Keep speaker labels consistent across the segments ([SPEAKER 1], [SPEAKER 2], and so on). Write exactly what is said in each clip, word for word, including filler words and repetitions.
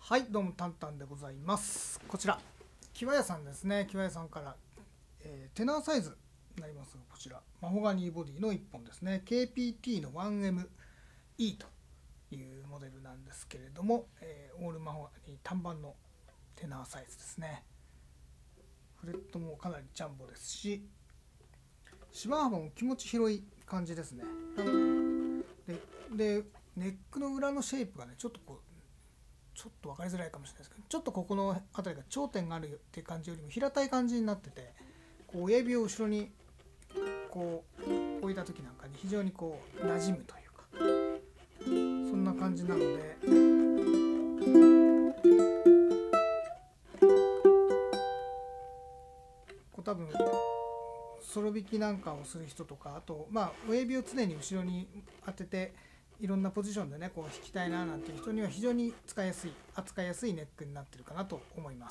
[SPEAKER 1] はい、どうもタンタンでございます。こちらキワヤさんですね。キワヤさんから、えー、テナーサイズになりますが、こちらマホガニーボディのいっぽんですね。 ケーピーティー の ワンエムイー というモデルなんですけれども、えー、オールマホガニー単板のテナーサイズですね。フレットもかなりジャンボですし、芝幅も気持ち広い感じですね。で、でネックの裏のシェイプがね、ちょっとこうちょっと分かりづらいかもしれないですけど、ちょっとここの辺りが頂点があるっていう感じよりも平たい感じになってて、こう親指を後ろにこう置いた時なんかに非常にこう馴染むというか、そんな感じなので、こう多分ソロ弾きなんかをする人とか、あとまあ親指を常に後ろに当てていろんなポジションでねこう弾きたいななんていう人には非常に使いやすい扱いやすいネックになってるかなと思います。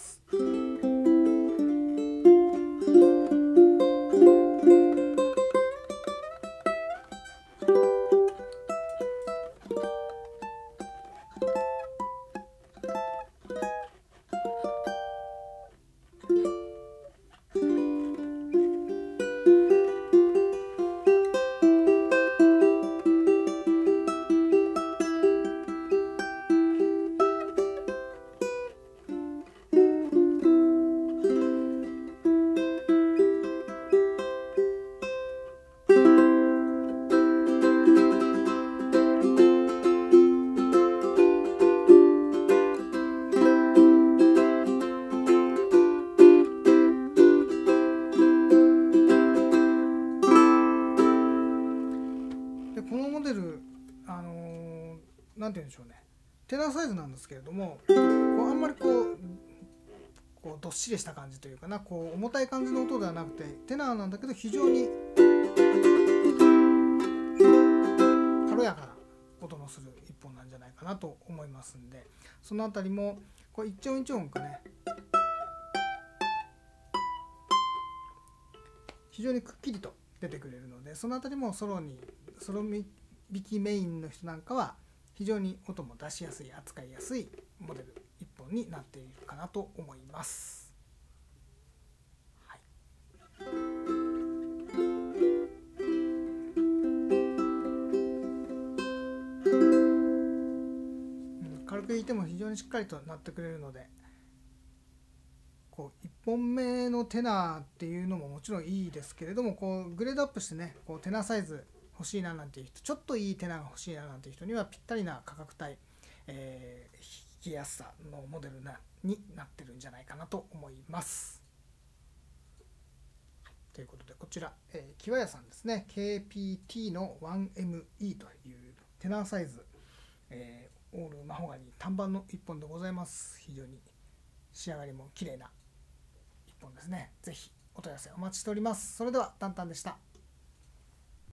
[SPEAKER 1] このモデル、あのー、なんて言うんでしょうね、テナーサイズなんですけれども、こうあんまりこうこうどっしりした感じというかな、こう重たい感じの音ではなくてテナーなんだけど非常に軽やかな音のする一本なんじゃないかなと思いますんで、そのあたりもこう一音一音がね非常にくっきりと出てくれるので、そのあたりもソロにソロ弾きメインの人なんかは非常に音も出しやすい、扱いやすいモデルいっぽんになっているかなと思います。はい、うん、軽く弾いても非常にしっかりとなってくれるので、こういっぽんめのテナーっていうのももちろんいいですけれども、こうグレードアップしてねこうテナーサイズ欲しいななんていう人、ちょっといいテナーが欲しいななんていう人にはぴったりな価格帯、えー、弾きやすさのモデルなになってるんじゃないかなと思います。はい、ということでこちら、えー、キワヤさんですね、 ケーピーティー の ワンエムイー というテナーサイズ、えー、オールマホガニー単板のいっぽんでございます。非常に仕上がりも綺麗ないっぽんですね。ぜひお問い合わせお待ちしております。それではタンタンでした。